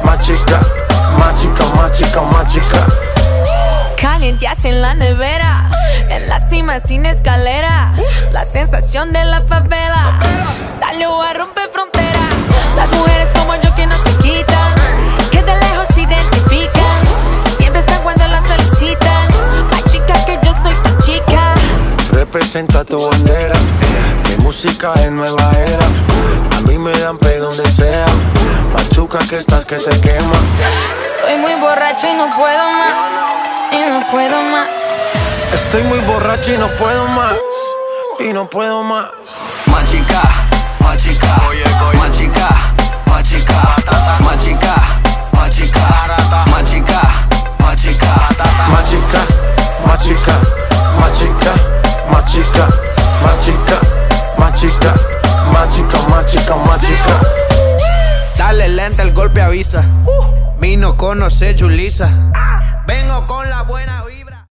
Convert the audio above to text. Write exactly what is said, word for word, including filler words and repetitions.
más chica, más chica, más chica, más chica. Calienteaste en la nevera, en la cima sin escalera. La sensación de la favela salió a romper frontera. Las mujeres como yo que no se quitan, que de lejos se identifican, siempre están cuando las solicitan. Más chica que yo soy tu chica. Representa tu bandera, mi música es nueva era. A mí me dan pe donde sea, machuca que estás que te quema. Estoy muy borracho y no puedo más, y no puedo más. Estoy muy borracho y no puedo más, y no puedo más. Más chica, más chica, más chica, más chica, más chica, más chica, más chica, más chica, Más chica, más chica, más chica, más chica, más chica, más chica, más chica, más chica, más chica. Dale lenta, el golpe avisa. Vino conoce Julissa. Vengo con la buena vibra.